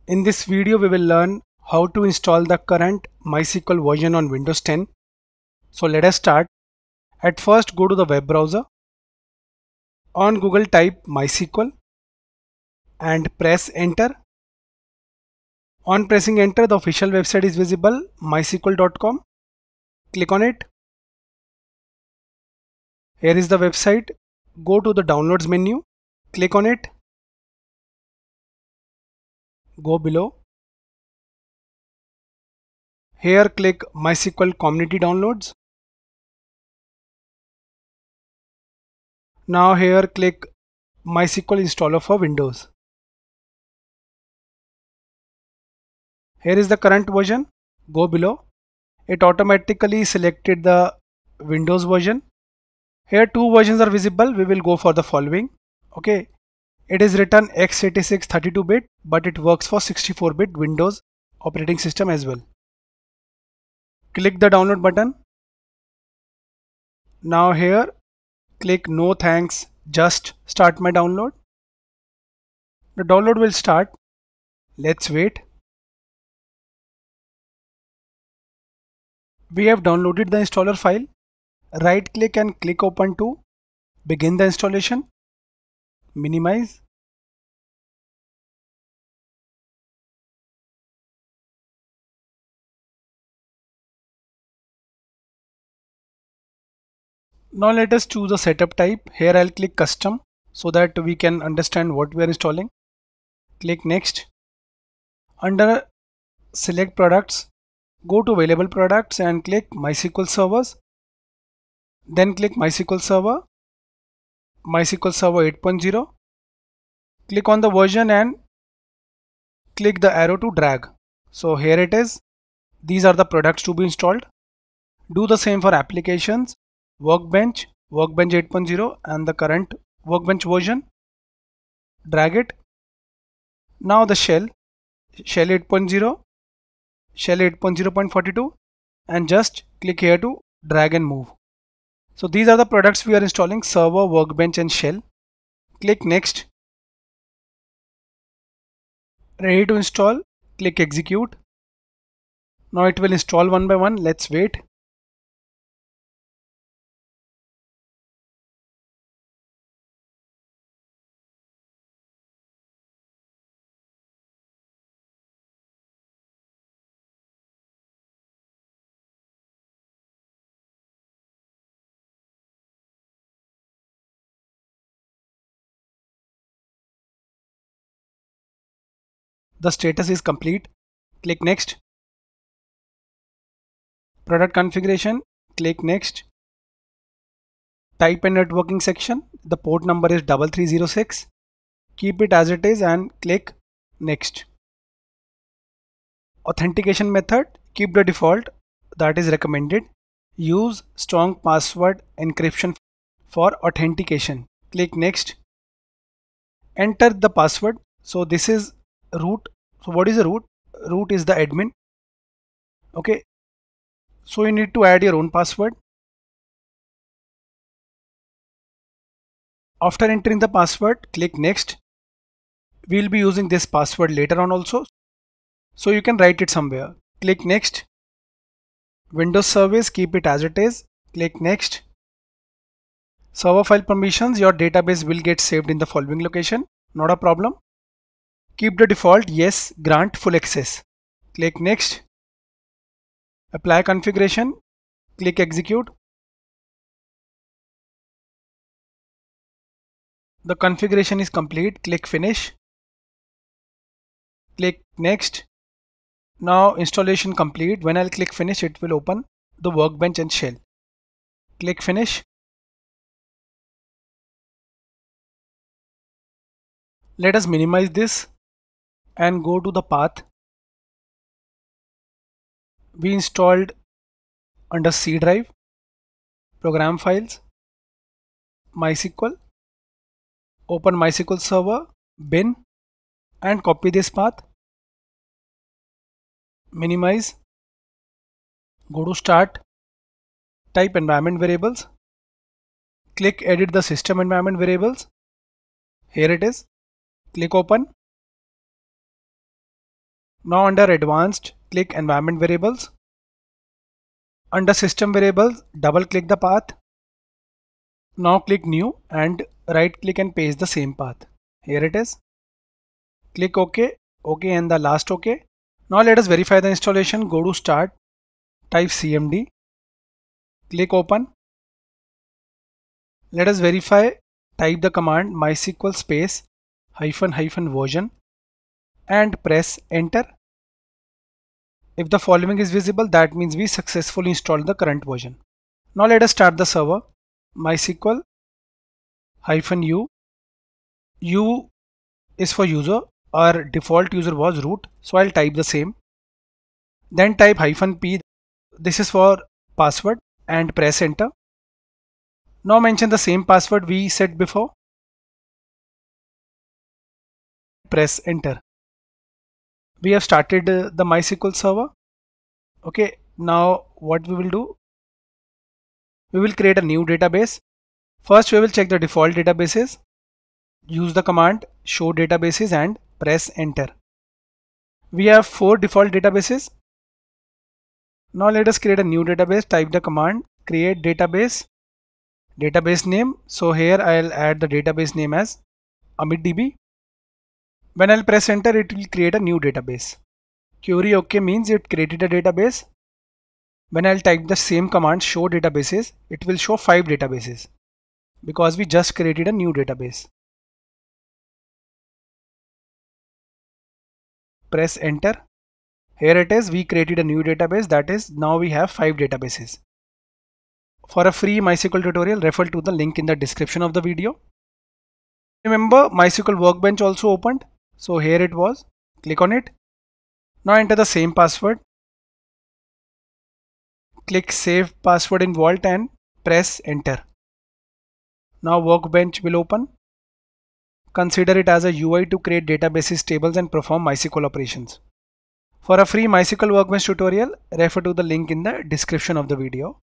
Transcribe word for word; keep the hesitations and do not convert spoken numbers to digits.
In this video we will learn how to install the current MySQL version on Windows ten. So let us start. At first go to the web browser. On Google type MySQL and press enter. On pressing enter, the official website is visible, my S Q L dot com. Click on it. Here is the website. Go to the downloads menu. Click on it. Go below. Here click MySQL Community Downloads. Now here click MySQL installer for Windows. Here is the current version. Go below. It automatically selected the Windows version. Here two versions are visible. We will go for the following. Okay. It is written x eighty-six thirty-two bit, but it works for sixty-four bit Windows operating system as well. Click the download button. Now here click no thanks, just start my download. The download will start. Let's wait. We have downloaded the installer file. Right click and click open to begin the installation. Minimize. Now let us choose a setup type. Here I'll click custom so that we can understand what we are installing. Click next. Under select products, go to available products and click MySQL servers. Then click MySQL server, MySQL server eight point zero. Click on the version and click the arrow to drag. So here it is. These are the products to be installed. Do the same for applications, Workbench, Workbench eight point zero and the current Workbench version. Drag it. Now the shell, shell eight point zero, shell eight point zero point forty-two, and just click here to drag and move. So these are the products we are installing: server, Workbench and shell. Click next. Ready to install. Click execute. Now it will install one by one. Let's wait. The status is complete. Click next. Product configuration. Click next. Type and networking section. The port number is three three zero six. Keep it as it is and click next. Authentication method. Keep the default, that is recommended. Use strong password encryption for authentication. Click next. Enter the password. So this is root. So what is the root? Root is the admin. Okay. So you need to add your own password. After entering the password, click next. We will be using this password later on also, so you can write it somewhere. Click next. Windows service, keep it as it is. Click next. Server file permissions, your database will get saved in the following location. Not a problem. Keep the default, yes, grant full access. Click next. Apply configuration. Click execute. The configuration is complete. Click finish. Click next. Now installation complete. When I'll click finish, it will open the Workbench and shell. Click finish. Let us minimize this and go to the path. We installed under C drive, program files, MySQL. Open MySQL server, bin, and copy this path. Minimize. Go to start. Type environment variables. Click edit the system environment variables. Here it is. Click open. Now under advanced, click environment variables. Under system variables, double click the path. Now click new and right click and paste the same path. Here it is. Click OK, OK and the last OK. Now let us verify the installation. Go to start, type C M D, click open. Let us verify, type the command mysql space hyphen hyphen version and press enter. If the following is visible, that means we successfully installed the current version. Now let us start the server. mysql hyphen u. U is for user. Our default user was root, so I'll type the same. Then type hyphen p. This is for password and press enter. Now mention the same password we set before. Press enter. We have started uh, the MySQL server. Okay, now what we will do? We will create a new database. First we will check the default databases. Use the command show databases and press enter. We have four default databases. Now let us create a new database. Type the command create database, database name. So here I'll add the database name as AmitDB. When I'll press enter, it will create a new database. Query OK means it created a database. When I'll type the same command show databases, it will show five databases because we just created a new database. Press enter. Here it is, we created a new database, that is now we have five databases. For a free MySQL tutorial, refer to the link in the description of the video. Remember, MySQL Workbench also opened. So here it was. Click on it. Now enter the same password. Click save password in vault and press enter. Now Workbench will open. Consider it as a U I to create databases, tables and perform MySQL operations. For a free MySQL Workbench tutorial, refer to the link in the description of the video.